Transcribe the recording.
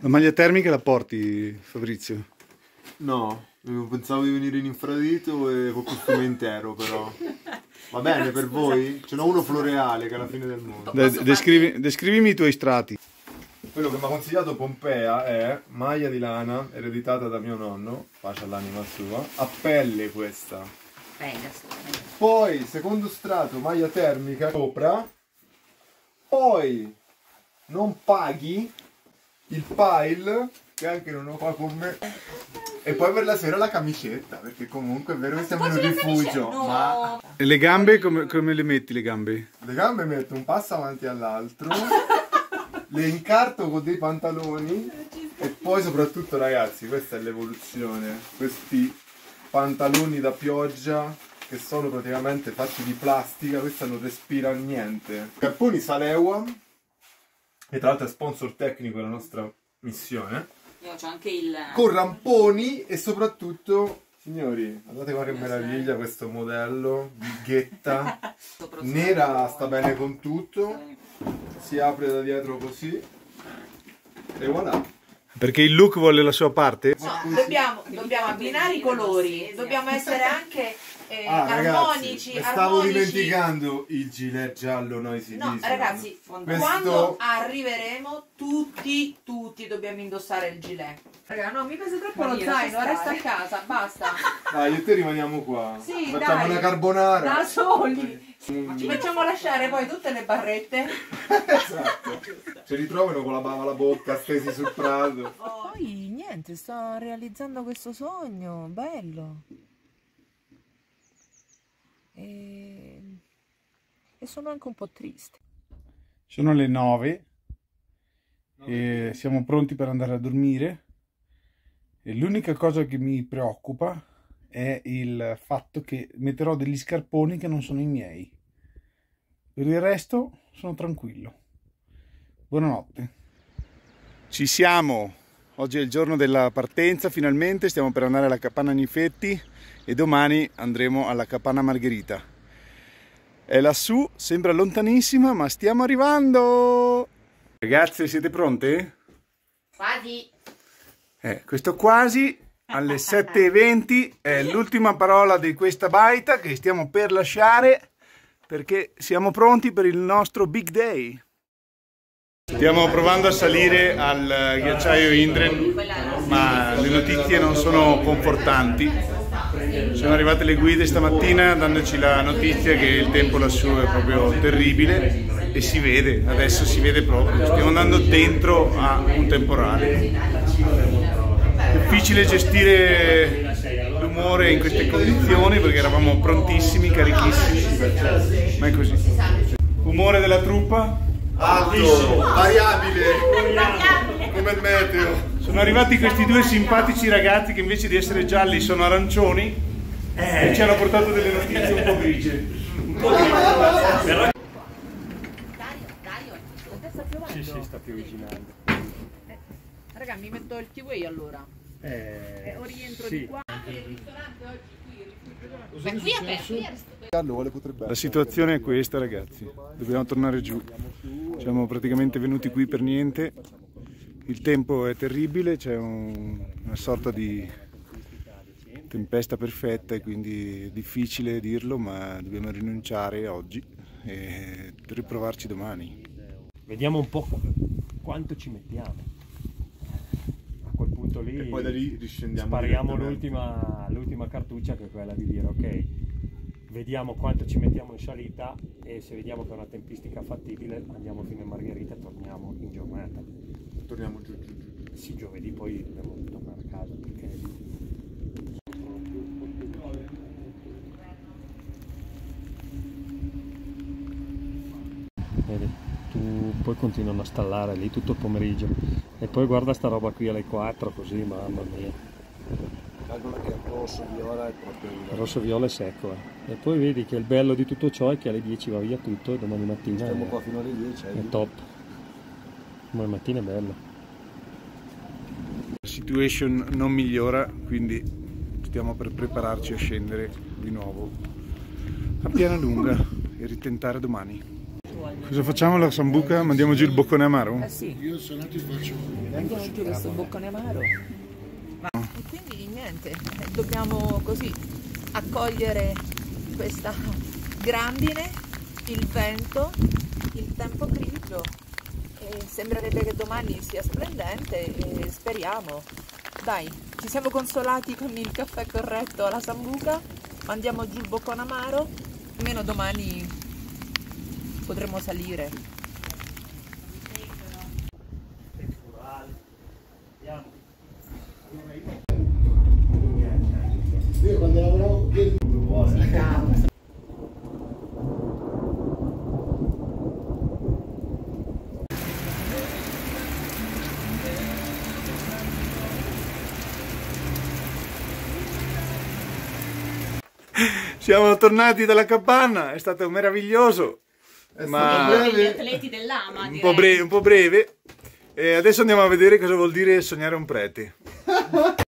La maglia termica la porti, Fabrizio? No, pensavo di venire in infradito e col costume intero, però. Va bene per voi? Ce n'ho uno floreale che è la fine del mondo. Descrivimi i tuoi strati. Quello che mi ha consigliato Pompea è maglia di lana ereditata da mio nonno, pace all'anima sua, a pelle questa. Poi secondo strato maglia termica sopra, poi non paghi il pile che anche non ho qua con me, e poi per la sera la camicetta, perché comunque è vero che siamo in un rifugio, no. Ma e le gambe come le metti le gambe? Le gambe metto un passo avanti all'altro, le incarto con dei pantaloni e poi soprattutto ragazzi, questa è l'evoluzione, questi pantaloni da pioggia che sono praticamente fatti di plastica, questa non respira niente. Capponi Salewa, che tra l'altro è sponsor tecnico della nostra missione. Io c'ho anche il... Con ramponi e soprattutto, signori, guardate qua che meraviglia questo modello di ghetta. Nera, sta bene con tutto, si apre da dietro così e voilà. Perché il look vuole la sua parte? No, dobbiamo abbinare i colori, dobbiamo essere anche armonici. Ragazzi, stavo dimenticando il gilet giallo Noisy Vision. No, ragazzi, quando arriveremo tutti dobbiamo indossare il gilet. Raga, no, mi pesa troppo lo zaino, resta a casa, basta. Dai, io e te rimaniamo qua. Sì, facciamo dai, una carbonara. da soli. Ci facciamo lasciare poi tutte le barrette. Esatto. Ci ritrovano con la bava alla bocca, stesi sul prato. Poi niente, sto realizzando questo sogno, bello. E sono anche un po' triste. Sono le 9 e siamo pronti per andare a dormire. E l'unica cosa che mi preoccupa è il fatto che metterò degli scarponi che non sono i miei. Per il resto sono tranquillo. Buonanotte. Ci siamo. Oggi è il giorno della partenza, finalmente stiamo per andare alla Capanna Nifetti e domani andremo alla Capanna Margherita. È lassù, sembra lontanissima, ma stiamo arrivando! Ragazze, siete pronte? Quasi. Questo quasi alle 7:20 è l'ultima parola di questa baita che stiamo per lasciare perché siamo pronti per il nostro big day. Stiamo provando a salire al ghiacciaio Indren, ma le notizie non sono confortanti. Sono arrivate le guide stamattina dandoci la notizia che il tempo lassù è proprio terribile e si vede, adesso si vede proprio. Stiamo andando dentro a un temporale. Difficile gestire l'umore in queste condizioni perché eravamo prontissimi, carichissimi, ma è così. Umore della truppa? Alto, variabile, come il meteo. Sono arrivati questi due simpatici ragazzi che invece di essere gialli sono arancioni e ci hanno portato delle notizie un po' grigie. Sì, sta piovigginando. Raga, mi metto il T-Way allora. O rientro di qua. Ma qui è aperto. La situazione è questa, ragazzi, dobbiamo tornare giù. Siamo praticamente venuti qui per niente, il tempo è terribile, c'è una sorta di tempesta perfetta e quindi è difficile dirlo, ma dobbiamo rinunciare oggi e riprovarci domani. Vediamo un po' quanto ci mettiamo. A quel punto lì, E poi da lì riscendiamo. spariamo l'ultima cartuccia, che è quella di dire ok, vediamo quanto ci mettiamo in salita e se vediamo che è una tempistica fattibile andiamo fino a Margherita e torniamo in giornata. Torniamo giù. Sì, giovedì poi dobbiamo tornare a casa perché... Vedi, tu poi continuano a stallare lì tutto il pomeriggio e poi guarda sta roba qui alle 4 così, mamma mia. Calcola che il rosso-viola è proprio il... Rosso-viola è secco, E poi vedi che il bello di tutto ciò è che alle 10 va via tutto e domani mattina Stiamo qua fino alle 10. è top. Domani mattina è bello. La situation non migliora, quindi stiamo per prepararci a scendere di nuovo a Pianalunga e ritentare domani. Cosa facciamo la sambuca? Mandiamo giù il boccone amaro? Eh sì. Io se no ti faccio. Mandiamo giù questo boccone amaro. E quindi niente, dobbiamo così accogliere questa grandine, il vento, il tempo grigio. E sembrerebbe che domani sia splendente e speriamo. Dai, ci siamo consolati con il caffè corretto alla sambuca, mandiamo giù il boccone amaro, almeno domani potremo salire. Io quando lavoravo Siamo tornati dalla capanna, è stato meraviglioso, ma Gli atleti dell'AMA, un po' breve. E adesso andiamo a vedere cosa vuol dire sognare un prete.